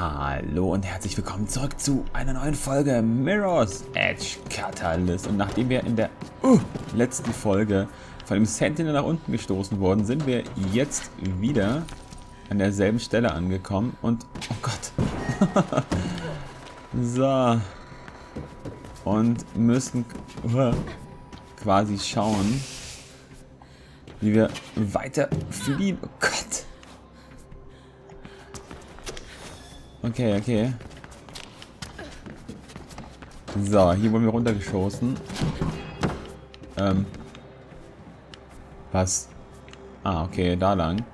Hallo und herzlich willkommen zurück zu einer neuen Folge Mirror's Edge Catalyst. Und nachdem wir in der letzten Folge von dem Sentinel nach unten gestoßen wurden, sind wir jetzt wieder an derselben Stelle angekommen. Und, oh Gott, so, und müssen quasi schauen, wie wir weiter fliehen. Oh Gott. Okay, okay. So, hier wurden wir runtergeschossen. Was? Ah, okay, da lang.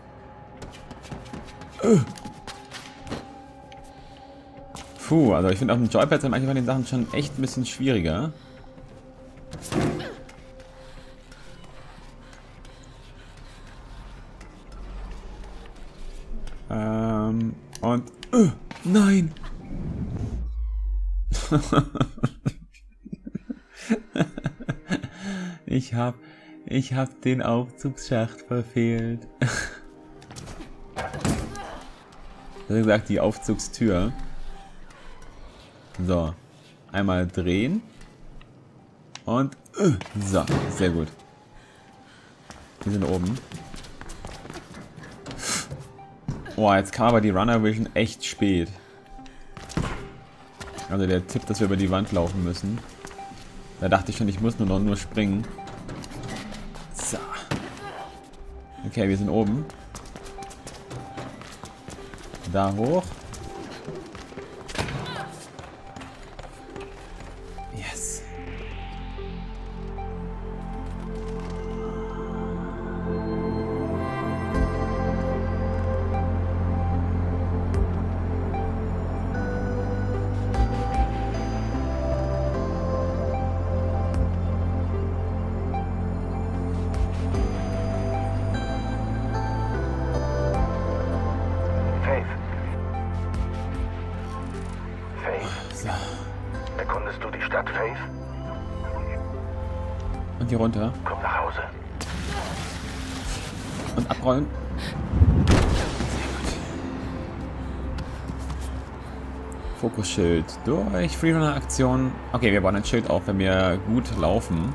Puh, also ich finde auf dem Joypad sind manche von den Sachen schon echt ein bisschen schwieriger. Und nein! Ich hab den Aufzugsschacht verfehlt. Wie gesagt, die Aufzugstür. So. Einmal drehen. Und so, sehr gut. Wir sind oben. Boah, jetzt kam aber die Runner Vision echt spät. Also der Tipp, dass wir über die Wand laufen müssen. Da dachte ich schon, ich muss nur springen. So. Okay, wir sind oben. Da hoch. Yes. Erkundest du die Stadt, Faith? Und hier runter. Komm nach Hause. Und abrollen. Fokusschild durch. Freerunner-Aktion. Okay, wir bauen ein Schild auf, wenn wir gut laufen.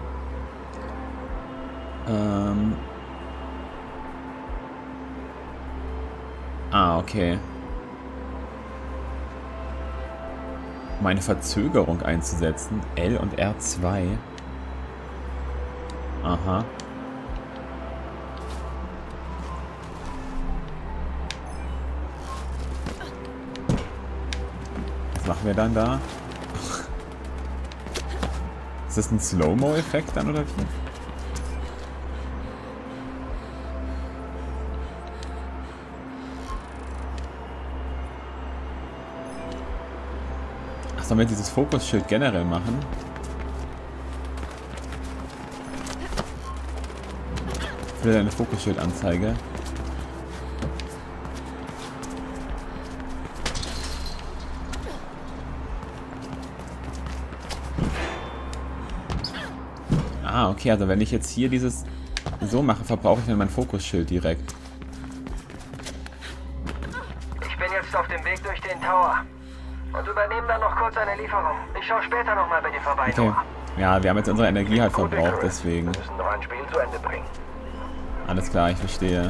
Okay. Um eine Verzögerung einzusetzen. L und R2. Aha. Was machen wir dann da? Ist das ein Slow-Mo-Effekt dann oder wie? Sollen wir dieses Fokusschild generell machen? Für eine Fokusschildanzeige. Ah, okay, also wenn ich jetzt hier dieses so mache, verbrauche ich dann mein Fokusschild direkt. Ich bin jetzt auf dem Weg durch den Tower. Und übernehmen dann noch kurz eine Lieferung. Ich schaue später nochmal bei dir vorbei. Okay. Ja, wir haben jetzt unsere Energie halt verbraucht, deswegen. Wir müssen noch ein Spiel zu Ende bringen. Alles klar, ich verstehe.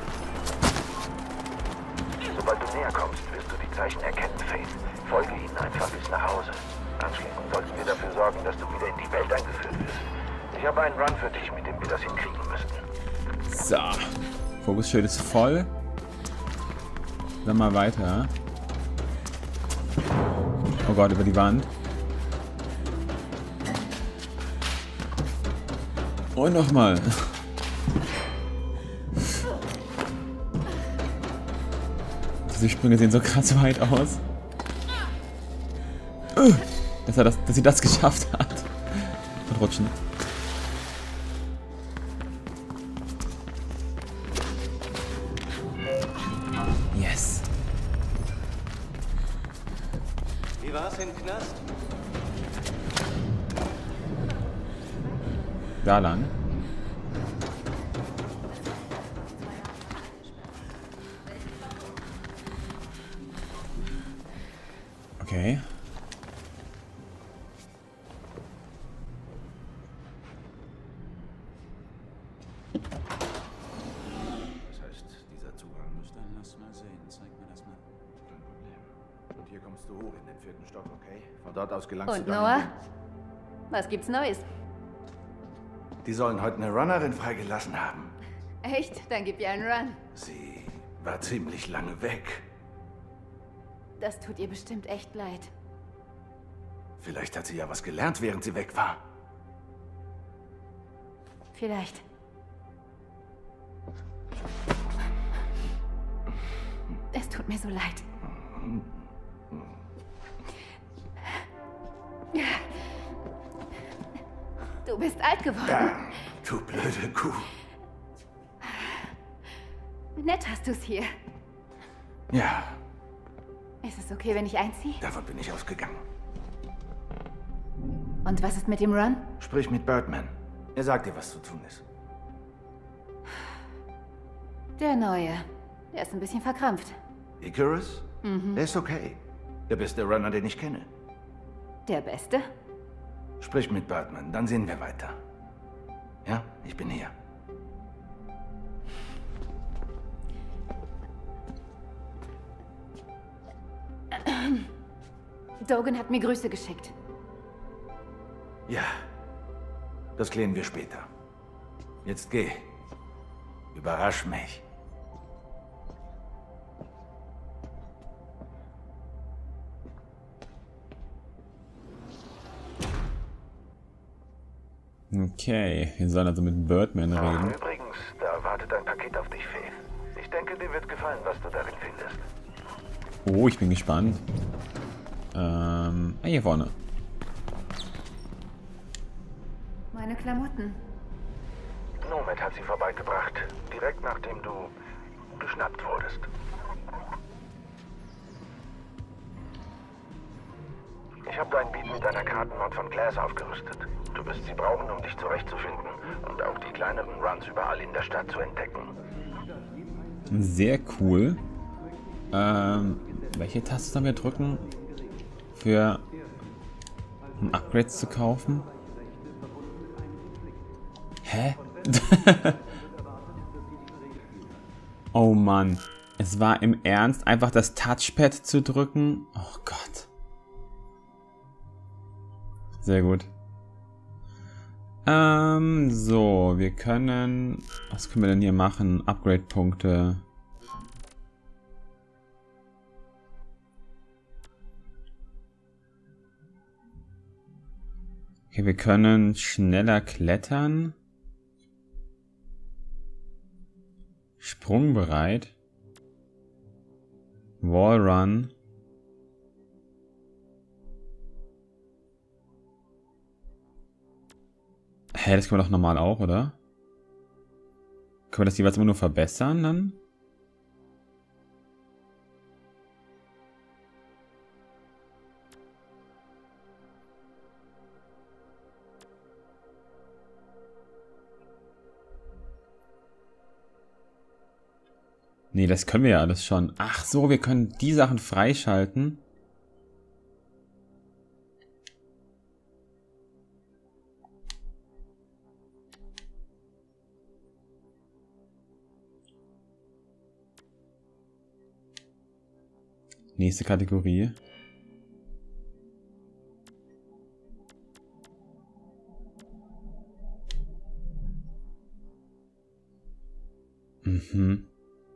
Sobald du näher kommst, wirst du die Zeichen erkennen, Faith. Folge ihnen einfach bis nach Hause. Anschließend sollten wir dafür sorgen, dass du wieder in die Welt eingeführt wirst. Ich habe einen Run für dich, mit dem wir das hinkriegen müssten. So. Fokusschild ist voll. Dann mal weiter. Oh Gott, über die Wand. Und nochmal. Diese Sprünge sehen so krass weit aus. Dass sie das geschafft hat. Und rutschen. Yes. Wie war's im Knast? Da lang. Okay. Das heißt, dieser Zugang müsste... Dann lass mal sehen. Zeig mir das mal. Kein Problem. Und hier kommst du hoch in den 4. Stock, okay? Von dort aus gelangst Und du dann... Noah? Was gibt's Neues? Die sollen heute eine Runnerin freigelassen haben. Echt? Dann gib ihr einen Run. Sie war ziemlich lange weg. Das tut ihr bestimmt echt leid. Vielleicht hat sie ja was gelernt, während sie weg war. Vielleicht. Es tut mir so leid. Du bist alt geworden. Ja, du blöde Kuh. Nett hast du's hier. Ja, Ist es okay, wenn ich einziehe? davon bin ich ausgegangen. Und was ist mit dem Run? Sprich mit Birdman. Er sagt dir, was zu tun ist. Der Neue. Der ist ein bisschen verkrampft. Icarus? Er ist okay. Der beste Runner, den ich kenne. Der Beste? Sprich mit Birdman, dann sehen wir weiter. Ja, ich bin hier. Dogan hat mir Grüße geschickt. Ja, das klären wir später. Jetzt geh. Überrasch mich. Okay, wir sollen also mit Birdman reden. Übrigens, da wartet ein Paket auf dich, Faith. Ich denke, dir wird gefallen, was du darin findest. Oh, ich bin gespannt. Hier vorne. Meine Klamotten. Nomad hat sie vorbeigebracht, direkt nachdem du geschnappt wurdest. Ich habe dein Beat mit einer Kartenwand von Glass aufgerüstet. Du wirst sie brauchen, um dich zurechtzufinden und auch die kleineren Runs überall in der Stadt zu entdecken. Sehr cool. Welche Taste sollen wir drücken? Für um Upgrades zu kaufen? Hä? Oh Mann. Es war im Ernst, einfach das Touchpad zu drücken? Oh Gott. Sehr gut. So, wir können... Was können wir denn hier machen? Upgrade-Punkte. Okay, wir können schneller klettern. Sprungbereit. Wallrun. Hä, das können wir doch normal auch, oder? Können wir das jeweils immer nur verbessern dann? Nee, das können wir ja alles schon. Ach so, wir können die Sachen freischalten. Nächste Kategorie. Mhm.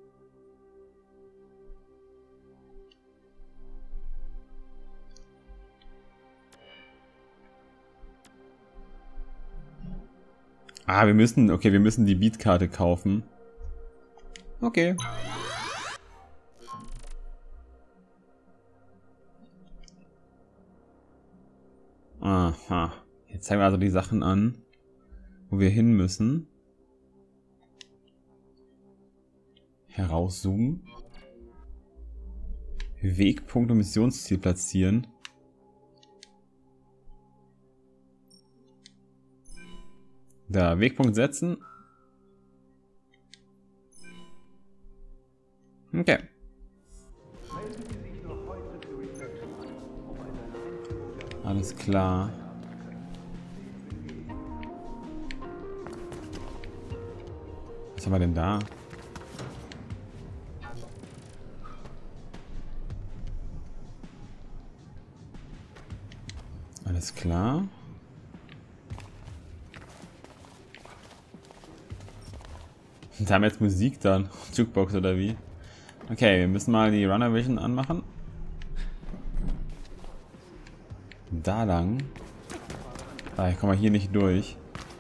Ah, wir müssen die Beatkarte kaufen. Okay. Aha. Jetzt zeigen wir also die Sachen an, wo wir hin müssen. Herauszoomen. Wegpunkt und Missionsziel platzieren. Da, Wegpunkt setzen. Okay. Alles klar. Was haben wir denn da? Alles klar. Da haben wir jetzt Musik dann. Jukebox oder wie? Okay, wir müssen mal die Runner Vision anmachen. Da lang. Ah, ich komme hier nicht durch.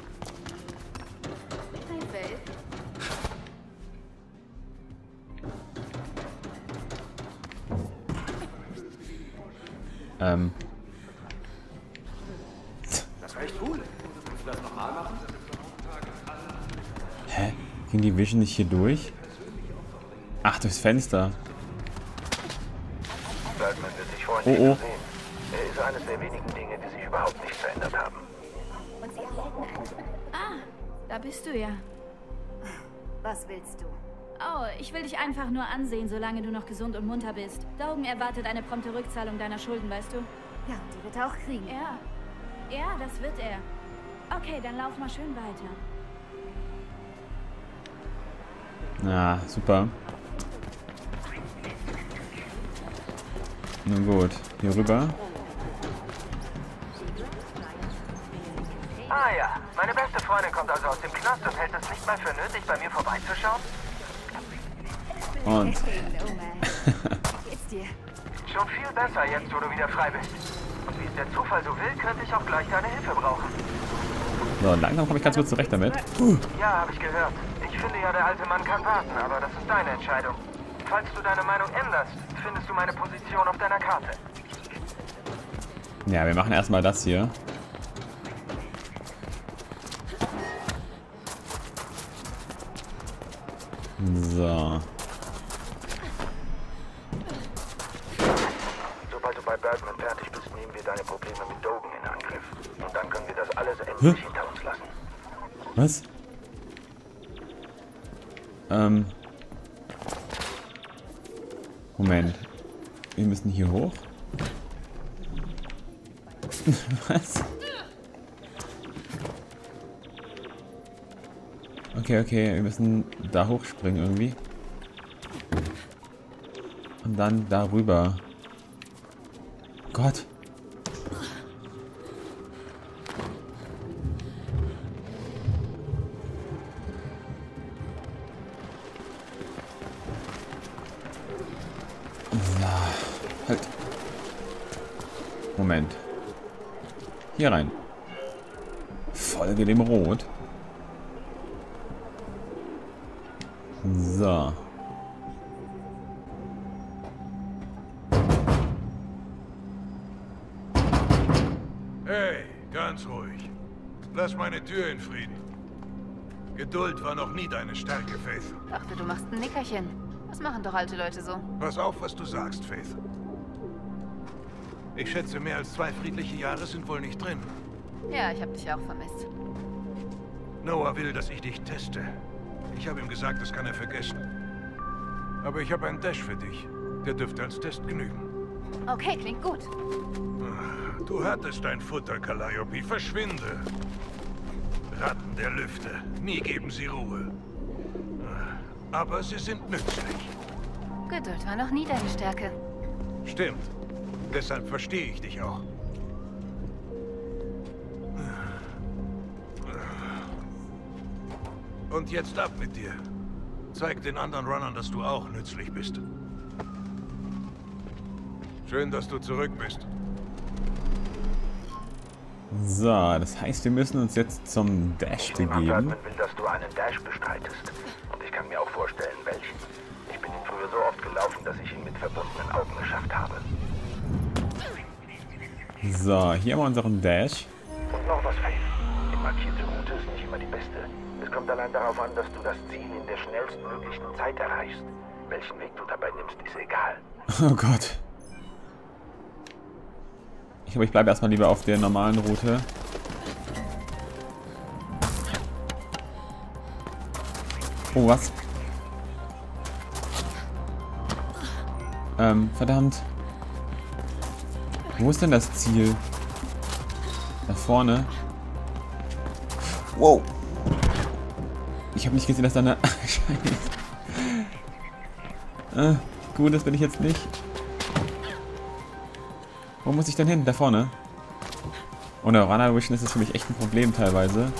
Das war echt cool. Kannst du das nochmal machen? Hä? Ging die Vision nicht hier durch? Ach, durchs Fenster. Bergman wird sich freuen, Oh, dich oh. zu sehen. Er ist eines der wenigen Dinge, die sich überhaupt nicht verändert haben. Ah, da bist du ja. Was willst du? Oh, ich will dich einfach nur ansehen, solange du noch gesund und munter bist. Dogen erwartet eine prompte Rückzahlung deiner Schulden, weißt du? Ja, die wird er auch kriegen. Ja. Ja, das wird er. Okay, dann lauf mal schön weiter. Ja, super. Nun gut, hier rüber. Ah ja, meine beste Freundin kommt also aus dem Knast und hält es nicht mal für nötig, bei mir vorbeizuschauen? Und Hey, Noma. Wie geht's dir? Schon viel besser jetzt, wo du wieder frei bist. Und wie es der Zufall so will, könnte ich auch gleich deine Hilfe brauchen. so, langsam komme ich ganz gut zurecht damit. Ja, habe ich gehört. Ich finde ja, der alte Mann kann warten, aber das ist deine Entscheidung. Falls du deine Meinung änderst, findest du meine Position auf deiner Karte. Ja, wir machen erstmal das hier. So. Sobald du bei Bergman fertig bist, nehmen wir deine Probleme mit Dogen in Angriff. Und dann können wir das alles endlich hinter uns lassen. Was? Moment. Wir müssen hier hoch? Was? Okay, okay, wir müssen da hochspringen irgendwie. Und dann darüber. Gott. Halt. Moment. Hier rein. Folge dem Rot. So. Hey, ganz ruhig. Lass meine Tür in Frieden. Geduld war noch nie deine Stärke, Faith. Dachte, du machst ein Nickerchen. Das machen doch alte Leute so. Pass auf, was du sagst, Faith. Ich schätze, mehr als 2 friedliche Jahre sind wohl nicht drin. Ja, ich hab dich auch vermisst. Noah will, dass ich dich teste. Ich habe ihm gesagt, das kann er vergessen. Aber ich habe einen Dash für dich. Der dürfte als Test genügen. Okay, klingt gut. Du hattest dein Futter, Calliope. Verschwinde. Ratten der Lüfte. Nie geben sie Ruhe. Aber sie sind nützlich. Geduld war noch nie deine Stärke. Stimmt. Deshalb verstehe ich dich auch. Und jetzt ab mit dir. Zeig den anderen Runnern, dass du auch nützlich bist. Schön, dass du zurück bist. So, das heißt, wir müssen uns jetzt zum Dash begeben. Bergman will, dass du einen Dash bestreitest. Und ich kann mir auch vorstellen, welchen. Ich bin ihn früher so oft gelaufen, dass ich ihn mit verbundenen Augen geschafft habe. So, hier haben wir unseren Dash. Und noch was, Faith. Die markierte Route ist nicht immer die beste. Es kommt allein darauf an, dass du das Ziel in der schnellstmöglichen Zeit erreichst. Welchen Weg du dabei nimmst, ist egal. Oh Gott. Ich glaube, ich bleibe erstmal lieber auf der normalen Route. Oh, was? Verdammt. Wo ist denn das Ziel? Da vorne. Wow. Ich habe nicht gesehen, dass da eine... Scheiße. Gut, das bin ich jetzt nicht. Wo muss ich denn hin? Da vorne. Ohne Runner Vision ist das für mich echt ein Problem teilweise.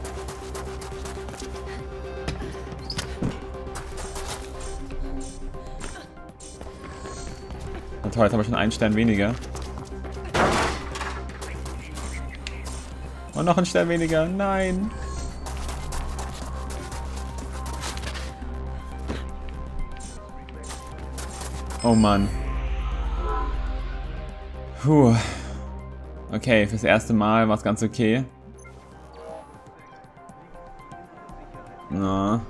Na toll, jetzt haben wir schon einen Stern weniger. Und noch ein Stern weniger. Nein. Oh Mann. Puh. Okay, fürs erste Mal war es ganz okay. Na.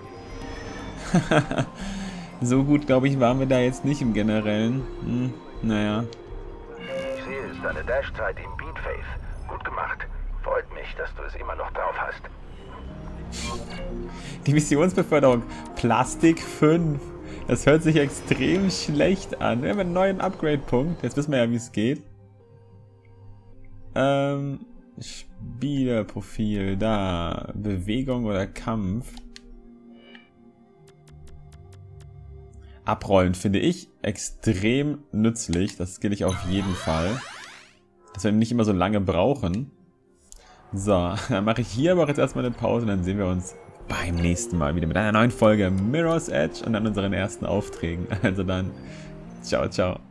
So gut, glaube ich, waren wir da jetzt nicht im Generellen. Naja. Ich sehe, es ist deine Dashzeit im Beatface. Gut gemacht. Freut mich, dass du es immer noch drauf hast. Die Missionsbeförderung. Plastik 5. Das hört sich extrem schlecht an. Wir haben einen neuen Upgrade-Punkt. Jetzt wissen wir ja, wie es geht. Spielerprofil. Da. Bewegung oder Kampf. Abrollen finde ich extrem nützlich. Das skill ich auf jeden Fall. Dass wir nicht immer so lange brauchen. So, dann mache ich hier aber jetzt erstmal eine Pause und dann sehen wir uns beim nächsten Mal wieder mit einer neuen Folge Mirror's Edge und dann unseren ersten Aufträgen. Also dann, ciao, ciao.